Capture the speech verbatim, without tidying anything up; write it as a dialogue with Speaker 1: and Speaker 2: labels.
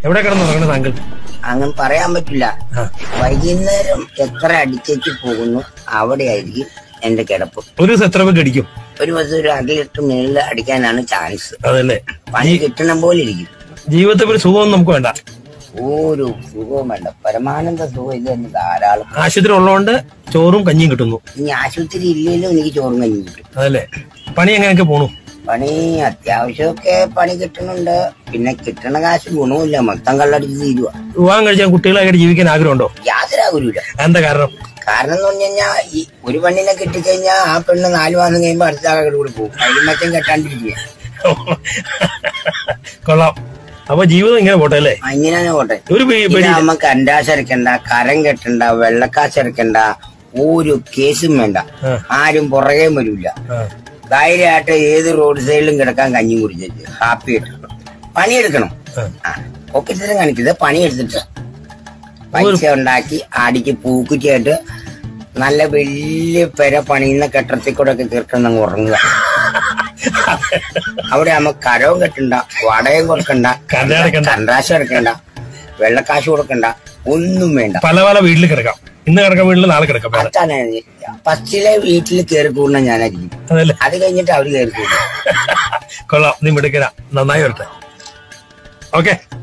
Speaker 1: എവിടെ കിടന്നുറങ്ങണ താങ്കൾ?
Speaker 2: അങ്ങനെ പറയാൻ പറ്റില്ല. വൈകുന്നേരം എത്ര അടിച്ചേക്ക് പോകുന്നു അവിടെയായിരിക്കും എന്റെ കിടപ്പ്.
Speaker 1: ഒരു ദിവസം എത്ര പേർക്ക് അടിക്കും?
Speaker 2: ഒരു ദിവസം ഒരു അര ലിറ്റർ മേളിൽ അടിക്കാനാണ് ചാൻസ്.
Speaker 1: അതല്ലേ,
Speaker 2: പണി കിട്ടണം പോലെ ഇരിക്കും.
Speaker 1: ജീവിതത്തിൽ ഒരു സുഖമൊന്നും നമുക്ക് വേണ്ട,
Speaker 2: ഒരു സുഖവും വേണ്ട, പരമാനന്ദ സുഖം ഇത് തന്നെ ധാരാളം.
Speaker 1: ആശുപത്രി ഉള്ളതുകൊണ്ട് ചോറും കഞ്ഞിയും കിട്ടുന്നു.
Speaker 2: ഇനി ആശുപത്രി ഇല്ലെങ്കിലും എനിക്ക് ചോറും കഞ്ഞിയും കിട്ടും.
Speaker 1: അതല്ലേ, പണി എങ്ങനെയൊക്കെ പോണു?
Speaker 2: പണി അത്യാവശ്യമൊക്കെ പണി കിട്ടുന്നുണ്ട്. പിന്നെ കിട്ടണ കാശ് ഗുണവുമില്ല, മൊത്തം കള്ളടിച്ച് തീരുവ.
Speaker 1: വിവാഹം കഴിച്ചാൽ കുട്ടികളായിട്ട് ജീവിക്കാൻ ആഗ്രഹമുണ്ടോ?
Speaker 2: യാതൊരു ആഗ്രഹമില്ല.
Speaker 1: എന്താ കാരണം?
Speaker 2: കാരണം എന്ന് പറഞ്ഞു കഴിഞ്ഞാൽ ഈ ഒരു പെണ്ണിനെ കിട്ടിക്കഴിഞ്ഞാൽ ആ പെണ്ണ് നാലു മാസം കഴിയുമ്പോൾ അടുത്ത ആളുടെ കൂടെ പോകും. അതിമറ്റം കെട്ടാണ്ടിരിക്കുക.
Speaker 1: കൊള്ളാം. അപ്പൊ ജീവിതം ഇങ്ങനെ പോട്ടെ അല്ലേ?
Speaker 2: ഇങ്ങനെ പോട്ടെ.
Speaker 1: ഒരു
Speaker 2: അമ്മ കണ്ടാശ് ഇറക്കണ്ട, കരം കെട്ടണ്ട, വെള്ളക്കാശ് ഇറക്കണ്ട, ഒരു കേസും വേണ്ട, ആരും പുറകെ വരില്ല. ധൈര്യമായിട്ട് ഏത് റോഡ് സൈഡിലും കിടക്കാൻ കഞ്ഞി കുടിച്ചിട്ട് ഹാപ്പി ആയിട്ട് പണിയെടുക്കണം. ഒക്കെ ഇത്തരം കാണിക്കുന്നത് പണിയെടുത്തിട്ട് പൈസ ഉണ്ടാക്കി അടിക്ക് പൂക്കുറ്റിയായിട്ട് നല്ല വലിയ പെര പണിയുന്ന കെട്ടത്തിൽ കൂടെ ഒക്കെ തീർക്കണം ഉറങ്ങുക. അവിടെ ആകുമ്പോ കരവും കെട്ടണ്ട, വടയും കൊടുക്കണ്ട, കണ്ടാശം എടുക്കണ്ട, വെള്ളക്കാശ് കൊടുക്കണ്ട, ഒന്നും വേണ്ട.
Speaker 1: പല പല വീട്ടിൽ കിടക്കാം. ഇന്ന് കിടക്കാൻ വീട്ടിൽ നാളെ കിടക്കാം.
Speaker 2: അതാണ് ഫസ്റ്റിലെ വീട്ടിൽ കയറി കൂടുന്ന ഞാനായിരിക്കും. അത് കഴിഞ്ഞിട്ട് അവര് കയറി കൂടും.
Speaker 1: കൊള്ളാം, നീ മിടുക്കനാ, നന്നായി വരട്ടെ. ഓക്കെ.